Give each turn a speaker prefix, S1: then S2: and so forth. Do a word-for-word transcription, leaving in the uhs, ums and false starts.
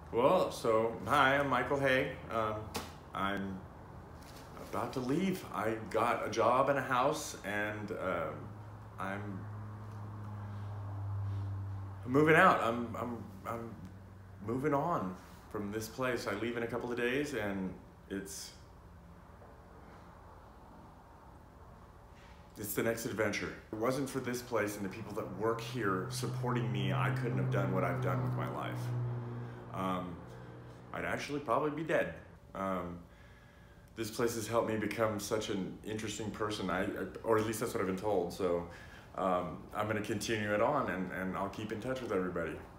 S1: Well, so hi, I'm Michael Hay. Um, I'm about to leave. I got a job and a house, and um I'm moving out. I'm I'm I'm moving on from this place. I leave in a couple of days, and it's it's the next adventure. If it wasn't for this place and the people that work here supporting me, I couldn't have done what I've done with my life. Um, I'd actually probably be dead. Um, this place has helped me become such an interesting person, I, or at least that's what I've been told. So um, I'm going to continue it on, and, and I'll keep in touch with everybody.